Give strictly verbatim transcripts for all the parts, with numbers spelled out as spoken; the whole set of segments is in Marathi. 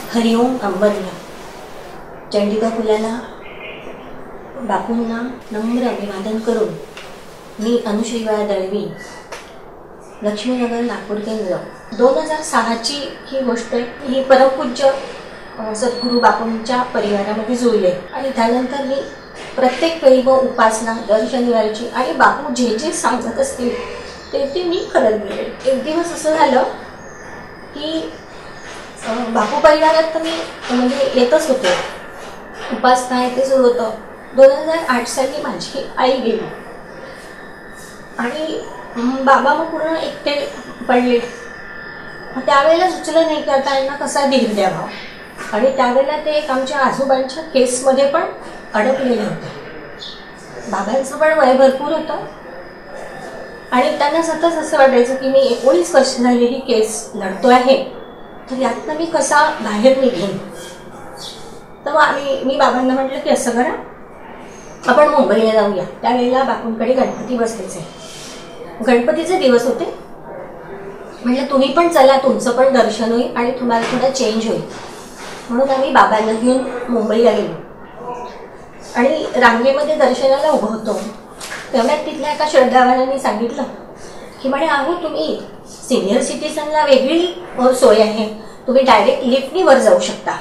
हरिओम अंबरला चंडिका फुलाला बापूंना नम्र अभिवादन करून मी अनुश्रीबाई दळवी, लक्ष्मीनगर, नागपूर केंद्र. दोन हजार सहाची ही गोष्ट आहे. ही परमपूज्य सद्गुरू बापूंच्या परिवारामध्ये जुळले आणि त्यानंतर मी प्रत्येक वेळी व उपासना दर शनिवारची आणि बापू जे जे सांगत असतील ते ते मी करत गेले. एक दिवस असं झालं की बापू परिवारात तर मी म्हणजे येतच होते, उपासना आहे ते सुरू होतं. दोन हजार आठ साली माझी आई गेली आणि बाबा मग पूर्ण एकटे पडले. त्यावेळेला सुचलं नाही की आता यांना कसा धीर द्यावा आणि त्यावेळेला ते एक आमच्या आजोबांच्या केसमध्ये पण अडकलेले होते. बाबांचं पण वय भरपूर होतं आणि त्यांना सतत असं वाटायचं की मी एकोणीस वर्ष झालेली केस लढतो आहे, तर यातनं मी कसा बाहेर निघेन. तर आम्ही मी बाबांना म्हटलं की असं करा, आपण मुंबईला जाऊया. त्यावेळेला बापूंकडे गणपती बसलेचे, गणपतीचे दिवस होते. म्हटलं तुम्ही पण चला, तुमचं पण दर्शन होईल आणि तुम्हाला थोडा चेंज होईल. म्हणून आम्ही बाबांना घेऊन मुंबईला गेलो आणि रांगेमध्ये दर्शनाला उभं होतो. तेवढ्यात तिथल्या एका श्रद्धावानांनी सांगितलं की म्हणे अहो तुम्ही सिनियर सिटीजनला वेगळी सोय आहे, तुम्ही डायरेक्ट लिफ्टनी वर जाऊ शकता.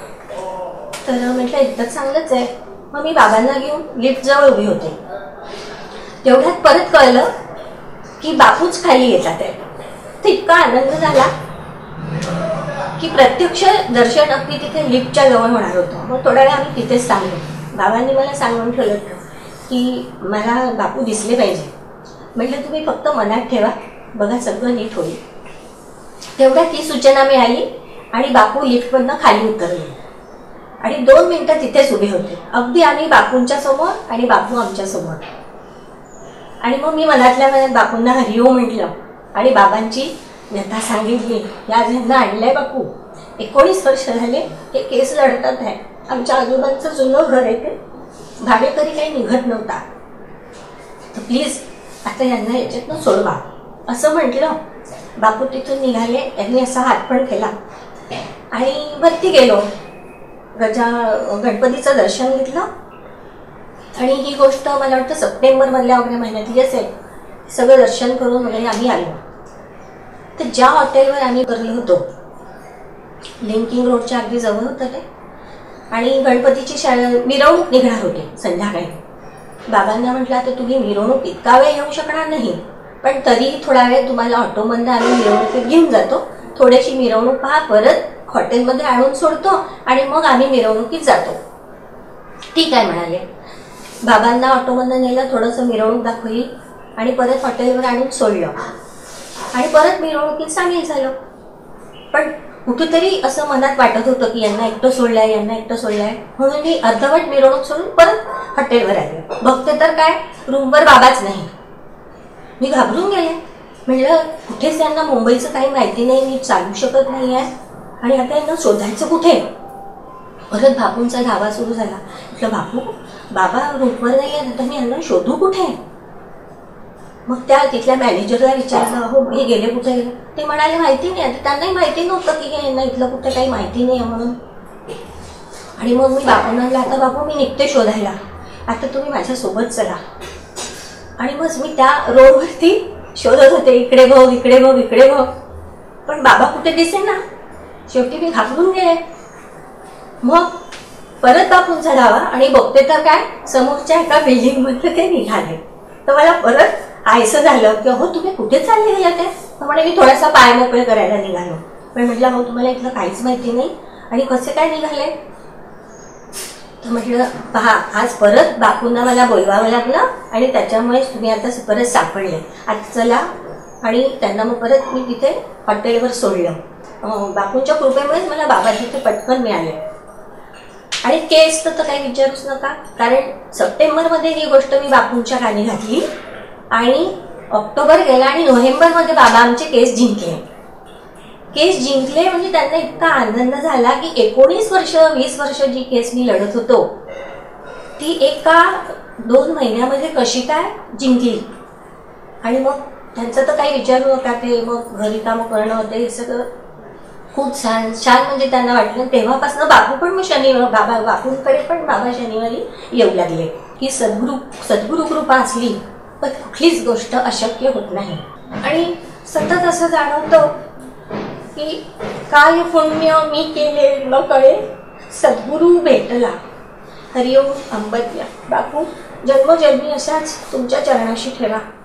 तर म्हटलं इतकं चांगलंच आहे. मग मी बाबांना घेऊन लिफ्ट जवळ उभी होते. तेवढ्यात परत कळलं की बापूच खाली येतात आहे. तर इतका आनंद झाला की प्रत्यक्ष दर्शन अगदी तिथे लिफ्टच्या जवळ होणार होतं. मग थोड्या वेळ आम्ही तिथेच थांबलो. बाबांनी मला सांगून ठेवलं की मला बापू दिसले पाहिजे. म्हटलं तुम्ही फक्त मनात ठेवा, बघा सगळं नीट होईल. तेवढ्यात ही सूचना मिळाली आणि बापू लिफ्टमधनं खाली उतरले आणि दोन मिनिटं तिथेच उभे होते. अगदी आम्ही बापूंच्या समोर आणि बापू आमच्या समोर. आणि मग मी मनातल्या मनात बापूंना हरिओम म्हटलं आणि बाबांची व्यथा सांगितली. या ज्यांना आणलंय बापू, एकोणीस वर्ष झाले हे केस लढतात आहे. आमच्या आजोबांचं जुनं घर आहे, ते भाडेकरी काही निघत नव्हता, तर प्लीज आता यांना याच्यातनं सोडवा असं म्हटलं. बापू तिथून निघाले. यांनी असा हात पण केला आणि वरती गेलो. गजा गणपतीचं दर्शन घेतलं आणि ही गोष्ट मला वाटतं सप्टेंबर मधल्या वगैरे महिन्यातली असेल. सगळं दर्शन करून वगैरे आम्ही आलो. तर ज्या हॉटेलवर आम्ही उतरलो होतो, लिंकिंग रोडच्या अगदी जवळ होतं ते, आणि गणपतीची शाळा मिरवणूक निघणार होती संध्याकाळी. बाबांना म्हटलं आता तुम्ही मिरवणूक इतका वेळ येऊ शकणार नाही, पण तरी थोडा वेळ तुम्हाला ऑटोमधनं आम्ही मिरवणुकीत घेऊन जातो, थोडीशी मिरवणूक पहा, परत हॉटेलमध्ये आणून सोडतो आणि मग आम्ही मिरवणुकीत जातो. ठीक आहे म्हणाले. बाबांना ऑटोमधनं नेलं, थोडंसं मिरवणूक दाखवली आणि परत हॉटेलवर आणून सोडलं आणि परत मिरवणुकीत सामील झालो. पण कुठेतरी असं मनात वाटत होतं की यांना एकटं सोडलंय, यांना एकटं सोडलंय. म्हणून मी अर्धवट मिरवणूक सोडून परत हॉटेलवर आले. बघते तर काय, रूमवर बाबाच नाही. मी घाबरून गेले. म्हटलं कुठेच यांना मुंबईचं काही माहिती नाही, मी चालू शकत नाही आहे आणि आता यांना शोधायचं कुठे. परत बापूंचा धावा सुरू झाला. म्हटलं बापू, बाबा रूमवर नाही आहे, तर मी यांना शोधू कुठे. मग त्या तिथल्या मॅनेजरला विचारलं, हो हे गेले कुठे गेले. ते म्हणाले माहिती नाही. आता त्यांनाही माहिती नव्हतं की यांना इथलं कुठे काही माहिती नाही म्हणून. आणि मग मी बापूंना म्हटलं आता बापू मी निघते शोधायला, आता तुम्ही माझ्यासोबत चला. आणि मग मी त्या रोडवरती शोधत होते, इकडे बघ इकडे बघ इकडे बघ, पण बाबा कुठे दिसे ना. शेवटी मी घाबरून गेले. मग परत बापूंचा धावा आणि बघते तर काय, समोरच्या एका बिल्डिंग मध्ये ते निघाले. तर मला परत आयसं झालं की हो तुम्ही कुठे चालले गेला ते. म्हणे मी थोडासा पाय मोकळे करायला निघालो. पण म्हटलं हो तुम्हाला इथलं काहीच माहिती नाही आणि कसे काय निघाले. तर म्हटलं पहा, आज परत बापूंना मला बोलवावं लागलं आणि त्याच्यामुळे तुम्ही आता परत सापडले. आता चला. आणि त्यांना मग परत मी तिथे हॉटेलवर सोडलं. बापूंच्या कृपेमुळेच मला बाबा तिथे पटकन मिळाले. आणि केस तर काही विचारूच नका, कारण सप्टेंबरमध्ये ही गोष्ट मी बापूंच्या कानी घातली आणि ऑक्टोबर गेला आणि नोव्हेंबरमध्ये बाबा आमचे केस जिंकले. केस जिंकले म्हणजे त्यांना इतका आनंद झाला की एकोणीस वर्ष वीस वर्ष जी केस मी लढत होतो ती एका दोन महिन्यामध्ये कशी काय जिंकली. आणि मग त्यांचं तर काही विचारू नका, ते मग घरी कामं करणं ते सगळं खूप छान छान म्हणजे त्यांना वाटलं. तेव्हापासून बापू पण मग शनिवार बाबा बापूंकडे पण बाबा शनिवारी येऊ लागले की सद्गुरू सद्गुरू कृपा असली पण कुठलीच गोष्ट अशक्य होत नाही. आणि सतत असं जाणवतं की काय पुण्य मी केले न कळे सद्गुरू भेटला. हरिओम अंबज्ञ. बापू जन्मोजन्मी अशाच तुमच्या चरणाशी ठेवा.